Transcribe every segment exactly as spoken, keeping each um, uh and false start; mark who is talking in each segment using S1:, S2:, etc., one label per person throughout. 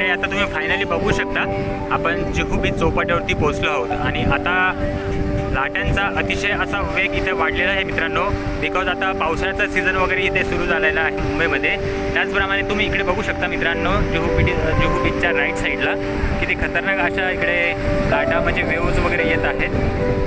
S1: मंडळी आता तुम्ही फायनली बघू शकता आपण जुहू बीच चौपाट्यावरती पोहोचलो आहोत आणि आता लाटांचा अतिशय असा वेग इथे वाढलेला आहे मित्रांनो, बिकॉज आता पावसाळ्याचा सीझन वगैरे इथे सुरू झालेला आहे मुंबईमध्ये। त्याचप्रमाणे तुम्ही इकडे बघू शकता मित्रांनो जुहू बीच जुहू बीचच्या राईट साईडला किती खतरनाक अशा इकडे लाटा म्हणजे वेव्ज वगैरे येत आहेत।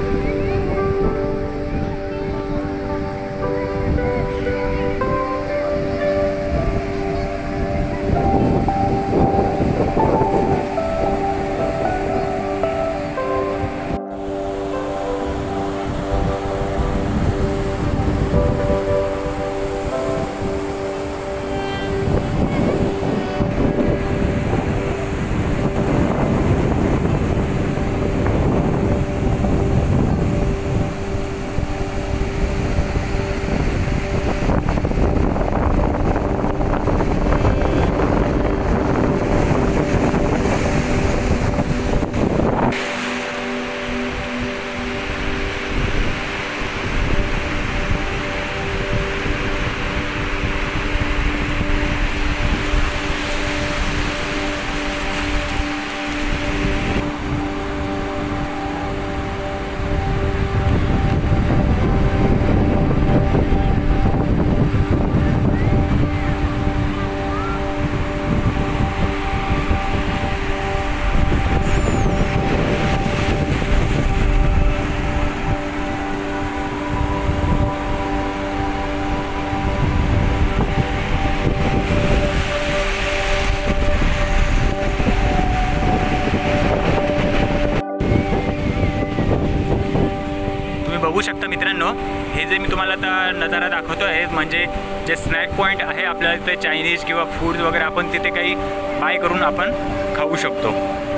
S1: बघू शकता मित्रांनो, हे जे मी तुम्हाला आता नजारा दाखवतो आहे म्हणजे जे स्नॅक पॉईंट आहे आपल्याला तिथे चायनीज किंवा फूड्स वगैरे आपण तिथे काही बाय करून आपण खाऊ शकतो।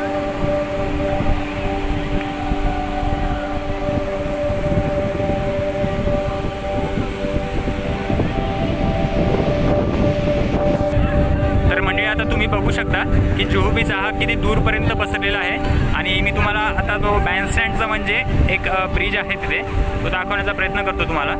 S1: तर मंडळी आता तुम्ही बघू शकता की जुहू बीच हा किती दूरपर्यंत पसरलेला आहे आणि मी तुम्हाला आता तो बँडस्टँडचा म्हणजे एक ब्रिज आहे तिथे तो दाखवण्याचा प्रयत्न करतो तुम्हाला।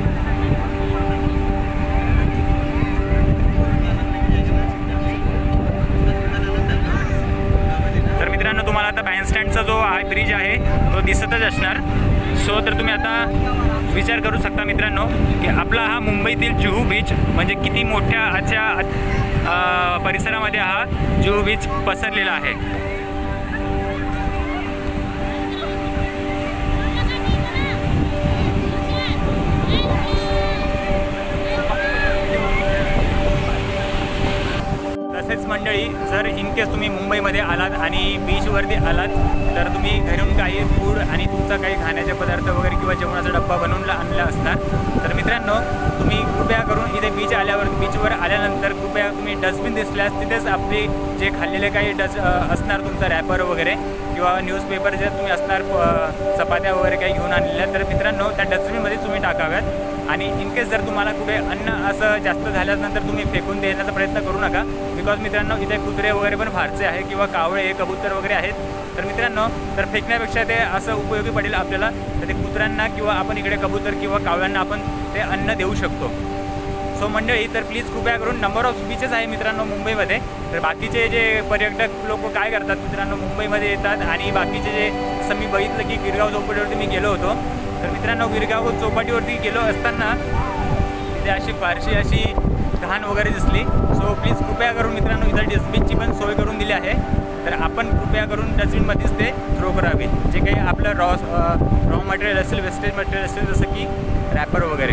S1: तर मित्रांनो तुम्हाला आता बँडस्टँडचा जो हा ब्रिज आहे तो दिसतच असणार। सो तर तुम्ही आता विचार करू शकता मित्रांनो की आपला हा मुंबईतील जुहू बीच म्हणजे किती मोठ्या अशा परिसरामध्ये हा जुहू बीच पसरलेला आहे। तसेच मंडळी जर इनकेस तुम्ही मुंबईमध्ये आलात आणि बीचवरती आलात तर तुम्ही घरून काही फूड आणि तुमचा काही खाण्याचे पदार्थ वगैरे किंवा जेवणाचा डब्बा बनवून आणला असणार तर मित्रांनो तुम्ही कृपया करून इथे बीच आल्यावर बीचवर आल्यानंतर कृपया तुम्ही डस्टबिन दिसल्यास तिथेच आपले जे खाल्लेले काही डस असणार तुमचा रॅपर वगैरे किंवा न्यूजपेपर जे तुम्ही असणार चपात्या वगैरे काही घेऊन आणलेल्या तर मित्रांनो त्या डस्टबिनमध्ये तुम्ही टाकाव्यात। आणि इनकेस जर तुम्हाला कुठे अन्न असं जास्त झाल्यानंतर तुम्ही फेकून देण्याचा प्रयत्न करू नका, बिकॉज मित्रांनो इथे कुत्रे वगैरे पण फारसे आहे किंवा कावळे कबूतर वगैरे आहेत तर मित्रांनो तर फेकण्यापेक्षा ते असं उपयोगी पडेल आपल्याला तर ते कुत्र्यांना किंवा आपण इकडे कबूतर किंवा कावळ्यांना आपण ते अन्न देऊ शकतो। सो मंडळी तर प्लीज कृपया करून नंबर ऑफ बीचेस आहे मित्रांनो मुंबईमध्ये तर बाकीचे जे पर्यटक लोक काय करतात मित्रांनो मुंबईमध्ये येतात आणि बाकीचे जे असं मी बघितलं की गिरगाव चौपाटीवरती मी गेलो होतो तर मित्रांनो गिरगाव चौपाटीवरती गेलो असताना तिथे अशी फारशी अशी घाण वगैरे दिसली। सो प्लीज कृपया करून मित्रांनो इथं डस्टबिनची पण सोय करून दिली आहे तर आपण कृपया करून डस्टबिनमध्येच ते थ्रो करावे जे काही आपलं रॉ रॉ मटेरियल असेल वेस्टेज मटेरियल असेल जसं की रॅपर वगैरे।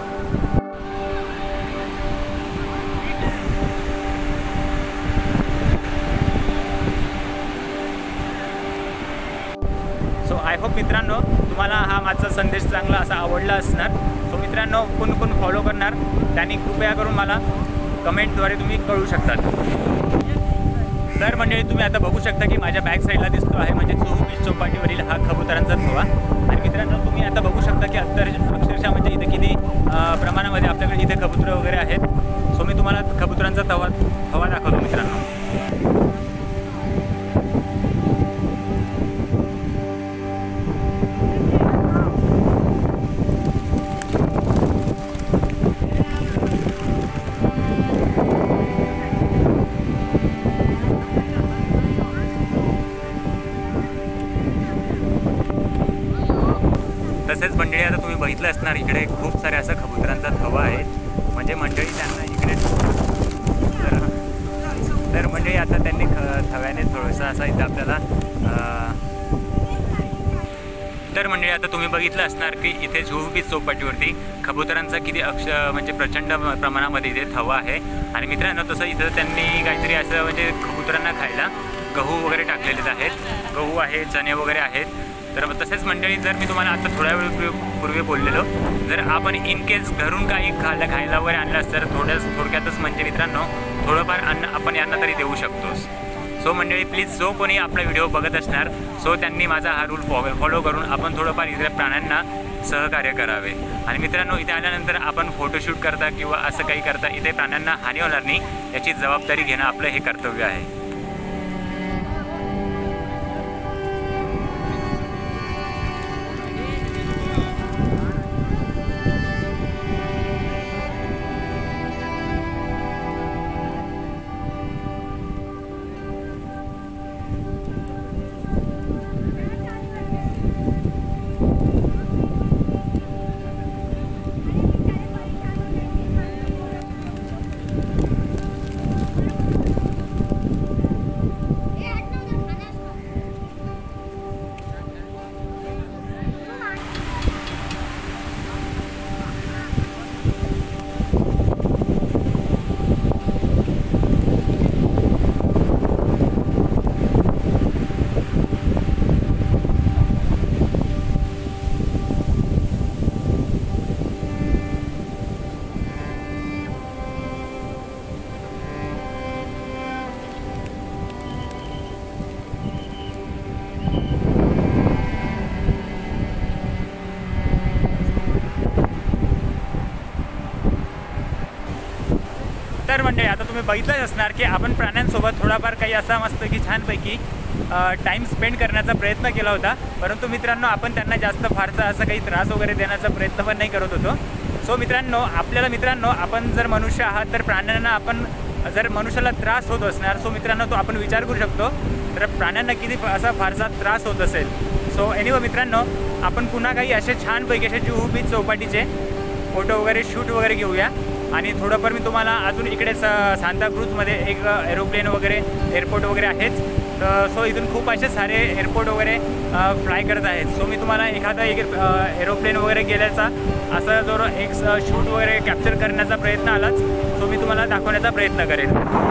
S1: सो आय होप मित्रांनो तुम्हाला हा माझा संदेश चांगला असा आवडला असणार। सो मित्रांनो कोण कोण फॉलो करणार त्यांनी कृपया करून मला कमेंटद्वारे तुम्ही कळू शकतात। तर मंडळी तुम्ही आता बघू शकता की माझ्या बॅक साईडला दिसतो आहे म्हणजे जुहू बीच चौपाटीवरील हा कबुतरांचा थवा आणि मित्रांनो तुम्ही आता बघू शकता की अत्तर अक्षरशः म्हणजे इथे किती प्रमाणामध्ये आपल्याकडे इथे कबुतरं वगैरे आहेत। सो मी तुम्हाला कबुतरांचा तवा हवा दाखवतो मित्रांनो। मंडळी आता तुम्ही बघितलं असणार इकडे खूप सारे असं कबुतरांचा थवा आहे, म्हणजे मंडळी त्यांना इकडे तर तर मंडळी आता त्यांनी ख थव्याने थोडंसं असं इथं आपल्याला तर मंडळी आता तुम्ही बघितलं असणार की इथे जुहू बीच चौपाटीवरती कबुतरांचा किती अक्ष म्हणजे प्रचंड प्रमाणामध्ये इथे थवा आहे। आणि मित्रांनो तसं इथं त्यांनी काहीतरी असं म्हणजे कबुतरांना खायला गहू वगैरे टाकलेले आहेत, गहू आहे, चणे वगैरे आहेत। तर तसेच मंडळी जर मी तुम्हाला आता थोड्या वेळ पूर्वी बोललेलो, जर आपण इन केस घरून काही खायला खायला वगैरे आणलं तर थोड्या थोडक्यातच म्हणजे मित्रांनो थोडंफार अन्न आपण यांना तरी देऊ शकतोस। सो मंडळी प्लीज जो कोणी आपला व्हिडिओ बघत असणार सो त्यांनी माझा हा रूल फॉलो फॉलो करून आपण थोडंफार इथे प्राण्यांना सहकार्य करावे। आणि मित्रांनो इथे आल्यानंतर आपण फोटोशूट करता किंवा असं काही करता इथे प्राण्यांना हानी होणार नाही याची जबाबदारी घेणं आपलं हे कर्तव्य आहे। तर मंडळी आता तुम्ही बघितलंच असणार की आपण प्राण्यांसोबत थोडाफार काही असा मस्त की छानपैकी टाईम स्पेंड करण्याचा प्रयत्न केला होता, परंतु मित्रांनो आपण त्यांना जास्त फारसा असं काही त्रास वगैरे देण्याचा प्रयत्न पण नाही करत होतो। सो मित्रांनो आपल्याला मित्रांनो आपण जर मनुष्य आहात तर प्राण्यांना आपण जर मनुष्याला त्रास होत असणार सो मित्रांनो तो आपण विचार करू शकतो तर प्राण्यांना किती असा फारसा त्रास होत असेल। सो एनिवे मित्रांनो आपण पुन्हा काही असे छानपैकी असे जुहू बीच चौपाटीचे फोटो वगैरे शूट वगैरे घेऊया। आणि थोडंफार मी तुम्हाला अजून इकडे सांताक्रूजमध्ये एक एरोप्लेन वगैरे एअरपोर्ट वगैरे आहेच, तर सो इथून खूप असे सारे एअरपोर्ट वगैरे फ्लाय करत आहेत। सो मी तुम्हाला एखादा एक एरोप्लेन वगैरे गेल्याचा असा जो एक शूट वगैरे कॅप्चर करण्याचा प्रयत्न आलाच सो मी तुम्हाला दाखवण्याचा प्रयत्न करेन।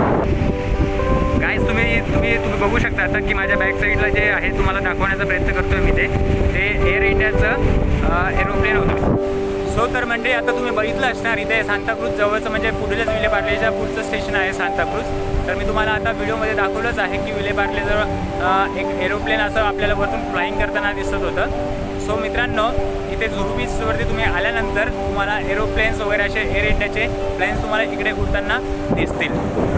S1: गाईज तुम्ही तुम्ही तुम्ही बघू शकता आता की माझ्या बॅक साईडला जे आहे तुम्हाला दाखवण्याचा प्रयत्न करतोय मी ते ते एअर इंडियाचं एरोप्लेन होतं। सो तर म्हणजे आता तुम्ही बघितलं असणार इथे सांताक्रूज जवळचं म्हणजे पुढल्याच विलेपार्लेच्या पुढचं स्टेशन आहे सांताक्रूज। तर मी तुम्हाला आता व्हिडिओमध्ये दाखवलंच आहे की विलेपार्लेजवळ एक एरोप्लेन असं आपल्याला वरतून फ्लाईंग करताना दिसत होतं। सो मित्रांनो इथे जुहू बीचवरती तुम्ही आल्यानंतर तुम्हाला एरोप्लेन्स वगैरे असे एअर इंडियाचे प्लेन्स तुम्हाला इकडे उडताना दिसतील।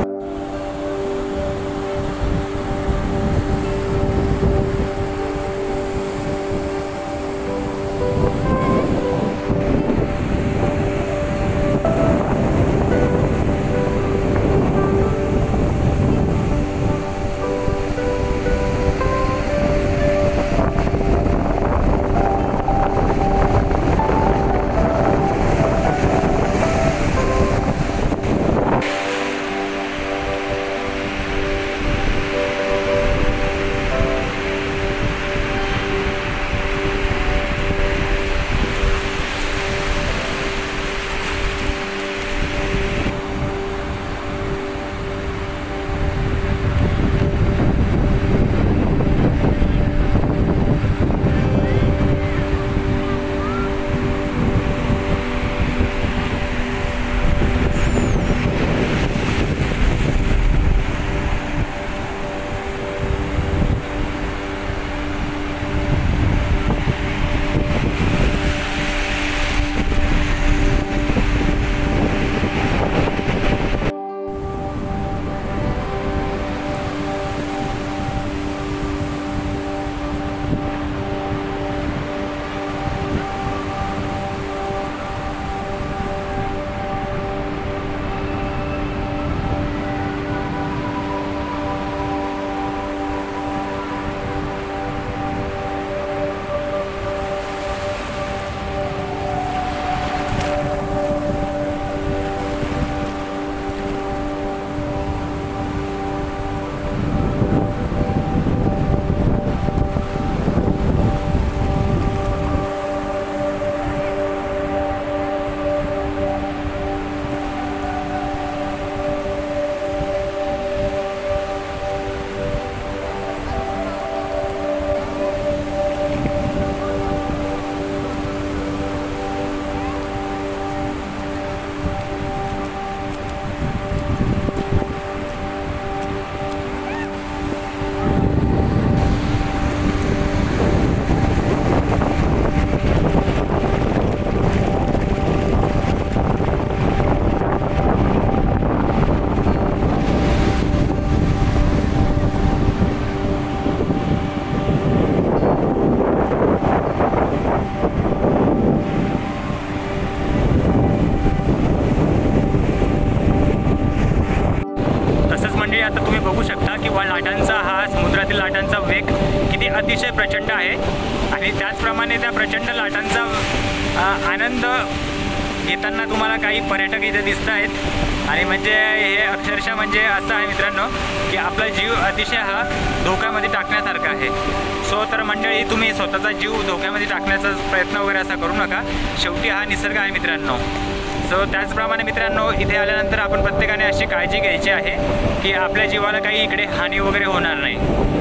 S1: आता तुम्ही बघू शकता की लाटांचा हा समुद्रातील लाटांचा वेग किती अतिशय प्रचंड आहे आणि त्याचप्रमाणे त्या प्रचंड लाटांचा आनंद घेताना तुम्हाला काही पर्यटक इथे दिसत आहेत आणि म्हणजे हे अक्षरशः म्हणजे असं आहे मित्रांनो की आपला जीव अतिशय हा धोक्यामध्ये टाकण्यासारखा आहे. सो तर मंडळी तुम्ही स्वतःचा जीव धोक्यामध्ये टाकण्याचा प्रयत्न वगैरे असा करू नका. शेवटी हा निसर्ग आहे मित्रांनो. सो त्याचप्रमाणे मित्रांनो इथे आल्यानंतर आपण प्रत्येकाने अशी काळजी घ्यायची आहे की आपल्या जीवाला काही इकडे हानी वगैरे होणार नाही.